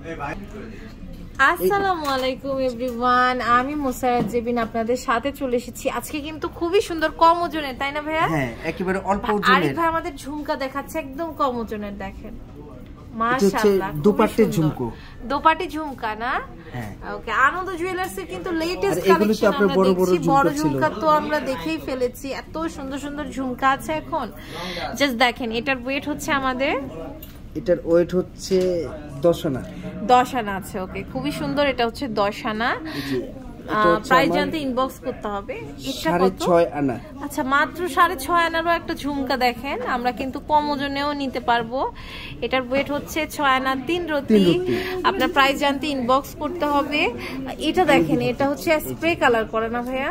আসসালামু আলাইকুম এভরিওয়ান, আমি মুসারাত জেবিন আপনাদের সাথে চলে এসেছি। আজকে কিন্তু খুবই সুন্দর কম ওজনের, তাই না ভাইয়া? হ্যাঁ, একেবারে অল্প ওজনের। আরিফ ভাই আমাদের ঝুমকা দেখাচ্ছে একদম কম ওজনের, দেখেন মাশাআল্লাহ। দুপাট্টি ঝুমকো, দুপাটি ঝুমকা না? হ্যাঁ। ওকে, আনন্দ জুয়েলার্স এর কিন্তু লেটেস্ট কালেকশন আমরা দেখছি। বড় ঝুমকা তো আমরা দেখেই ফেলেছি, এত সুন্দর সুন্দর ঝুমকা আছে এখন। জাস্ট দেখেন, এটার ওয়েট হচ্ছে আমাদের, এটার ওয়েট হচ্ছে 10 আনা। 10 আনা আছে। ওকে, খুবই সুন্দর। এটা হচ্ছে 10 আনা। প্রাইস জানতে ইনবক্স করতে হবে। এটা কত? 6.5 আনা। আচ্ছা, মাত্র 6.5 আনারও একটা ঝুমকা দেখেন। আমরা কিন্তু কম ওজনেও নিতে পারবো। এটার ওয়েট হচ্ছে 6 আনা 3 রতি। আপনার প্রাইস জানতে ইনবক্স করতে হবে। এটা দেখেন, এটা হচ্ছে স্প্রে কালার করে না ভাইয়া?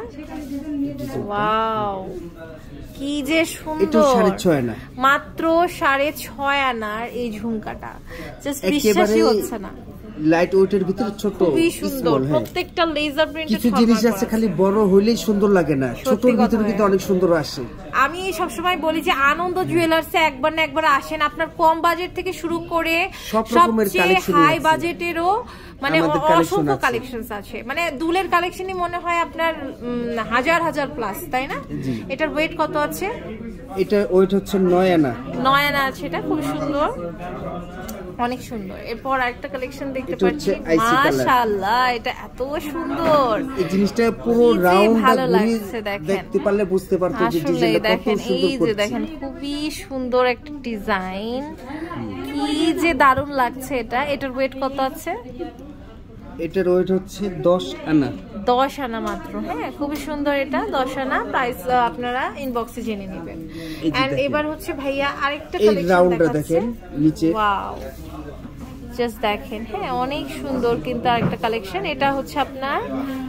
ওয়াও, কি যে সুন্দর। মাত্র 6.5 আনার এই ঝুমকাটা, জাস্ট বিশ্বাসই হচ্ছে না। লাইট ওয়েটের ভিতরে ছোট, খুবই সুন্দর। প্রত্যেকটা লেজার প্রিন্টেড। কিছু জিনিস আছে খালি বড় হইলেই সুন্দর লাগে না, ছোটর ভিতরে কিন্তু অনেক সুন্দর আসে। আমি সব সময় বলি যে আনন্দ জুয়েলার্সে একবার না একবার আসেন। আপনার কম বাজেট থেকে শুরু করে সব রকমের কালেকশন, হাই বাজেটেরও মানে অসংখ্য কালেকশনস আছে। মানে দুলের কালেকশনই মনে হয় আপনার হাজার হাজার প্লাস, তাই না? এটার ওয়েট কত আছে? এটা ওয়েট হচ্ছে 9 আনা। 9 আনা আছে। এটা খুব সুন্দর, অনেক সুন্দর। এরপর আরেকটা কালেকশন দেখতে পাচ্ছি, মাশাআল্লাহ, এটা এত সুন্দর। এই জিনিসটা পুরো রাউন্ড ভালো লাগছে, দেখতে পারলে বুঝতে পারতো যে ডিজাইনটা কত সুন্দর করছে। দেখেন, খুবই সুন্দর একটা ডিজাইন, কি যে দারুণ লাগছে এটা। এটার ওয়েট কত আছে? এটার ওয়েট হচ্ছে 10 আনা। 10 আনা মাত্র। হ্যাঁ, খুবই সুন্দর। এটা 10 আনা। প্রাইস আপনারা ইনবক্সে জেনে নেবেন। এন্ড এবার হচ্ছে ভাইয়া আরেকটা কালেকশন রাউন্ডটা দেখেন নিচে। ওয়াও, জাস্ট দেখেন। হ্যাঁ, অনেক সুন্দর কিন্তু আরেকটা কালেকশন। এটা হচ্ছে আপনার,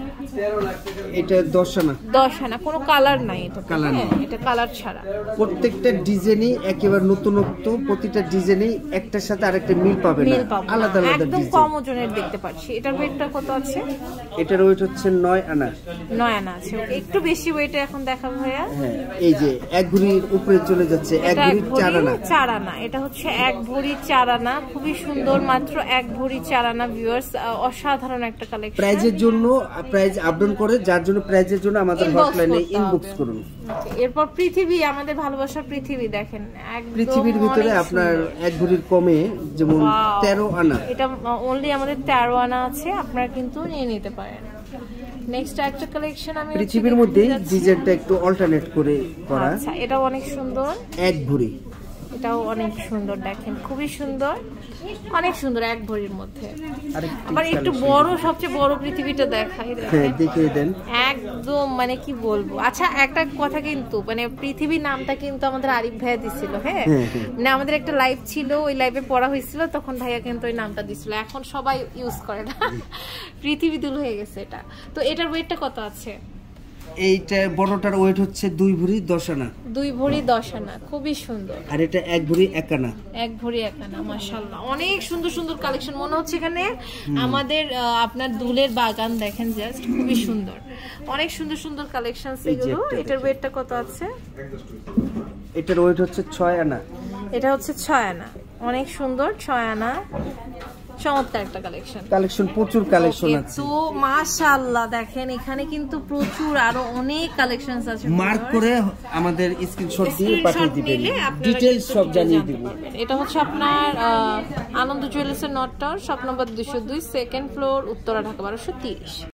এটা 10 আনা। 10 আনা। কোনো কালার নাই এটা, এটা কালার ছাড়া। প্রত্যেকটা ডিজাইনই একেবারে নতুনত্ব, প্রতিটা ডিজাইনই একটার সাথে আরেকটা মিল পাবে না, আলাদা আলাদা একদম কম ওজনের দেখতে পাচ্ছি। এটার ওয়েটটা কত আছে? এটার ওয়েট হচ্ছে 9 আনা। 9 আনা আছে। একটু বেশি ওয়েটে এখন দেখাবো ভাইয়া। হ্যাঁ, এই যে এক ভরির উপরে চলে যাচ্ছে, এক ভরি 4 আনা। 4 আনা। এটা হচ্ছে 1 ভরি 4 আনা। খুবই সুন্দর, মাত্র 1 ভরি 4 আনা। ভিউয়ার্স, অসাধারণ একটা কালেকশন। প্রাইজের জন্য প্রাইস আপডাউন করে, যার জন্য প্রাইজের জন্য আমাদের হটলাইনে ইনবক্স করুন। এরপর পৃথিবী, আমাদের ভালোবাসার পৃথিবী দেখেন। পৃথিবীর ভিতরে আপনার 1 ভরির কমে, যেমন 13 আনা। এটা অনলি আমাদের 13 আনা আছে, আপনারা কিন্তু নিয়ে নিতে পারেন। নেক্সট একটা কালেকশন আমি পৃথিবীর মধ্যে ডিজাইনটা একটু অল্টারনেট করে করা। আচ্ছা, এটা অনেক সুন্দর। 1 ভরি, এটাও অনেক সুন্দর। দেখেন, খুবই সুন্দর, অনেক সুন্দর। 1 ভরির মধ্যে। আবার একটু বড়, সবচেয়ে বড় পৃথিবীটা দেখাই। হ্যাঁ, দেখিয়ে দেন। একদম মানে কি বলবো। আচ্ছা, একটা কথা কিন্তু, মানে পৃথিবীর নামটা কিন্তু আমাদের আরিফ ভাইয়া দিছিল। হ্যাঁ, মানে আমাদের একটা লাইভ ছিল, ওই লাইভে পড়া হয়েছিল, তখন ভাইয়া কিন্তু ওই নামটা দিছিল। এখন সবাই ইউজ করে না, পৃথিবী দুল হয়ে গেছে এটা। তো এটার ওয়েটটা কত আছে? এইটা বড়টার ওয়েট হচ্ছে 2 ভরি 10 আনা। 2 ভরি 10 আনা। খুবই সুন্দর। আর এটা 1 ভরি 1 আনা। 1 ভরি 1 আনা। মাশাআল্লাহ, অনেক সুন্দর সুন্দর কালেকশন। মনে হচ্ছে এখানে আমাদের আপনার দুলের বাগান। দেখেন, জাস্ট খুবই সুন্দর, অনেক সুন্দর সুন্দর কালেকশন এগুলো। এটার ওয়েটটা কত আছে? এটার ওয়েট হচ্ছে 6 আনা। এটা হচ্ছে 6 আনা। অনেক সুন্দর, 6 আনা। চমৎকার একটা কালেকশন, প্রচুর কালেকশন আছে। তো মাশাআল্লাহ, দেখেন এখানে কিন্তু প্রচুর আরো অনেক কালেকশনস আছে। মার্ক করে আমাদের স্ক্রিনশট দিয়ে পাঠিয়ে দিবেন, ডিটেইলস সব জানিয়ে দিব। এটা হচ্ছে আপনার আনন্দ জুয়েলার্সের north tower, shop number 202, second floor, Uttara, Dhaka 1230।